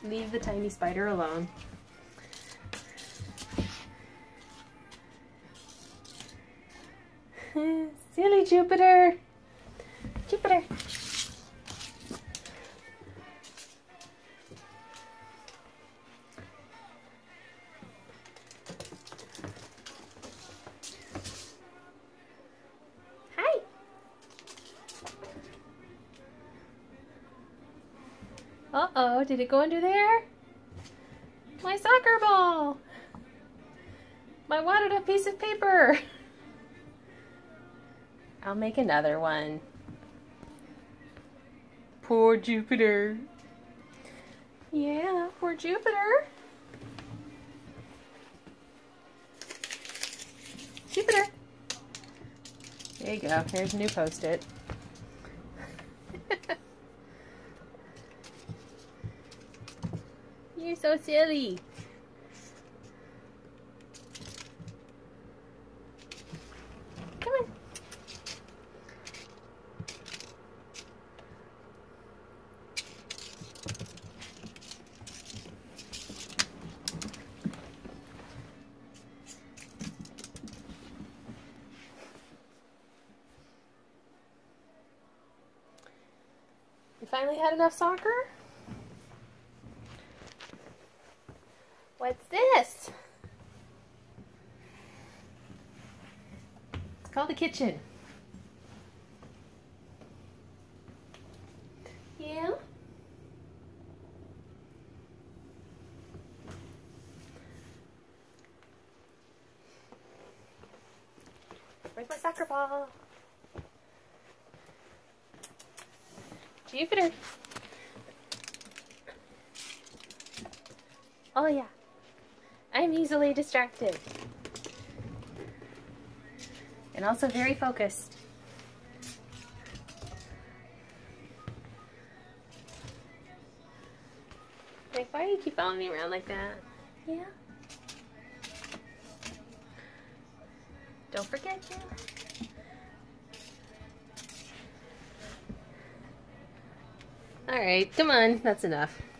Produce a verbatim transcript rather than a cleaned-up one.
leave the tiny spider alone. Silly Jupiter! Jupiter! Hi! Uh-oh, did it go under there? My soccer ball! My wadded up piece of paper! I'll make another one. Poor Jupiter. Yeah, poor Jupiter. Jupiter. There you go. Here's a new post-it. You're so silly. Come on. You finally had enough soccer? What's this? It's called the kitchen. Yeah? Where's my soccer ball? Jupiter. Oh yeah. I'm easily distracted. And also very focused. Like, why do you keep following me around like that? Yeah? Don't forget you. Alright, come on. That's enough.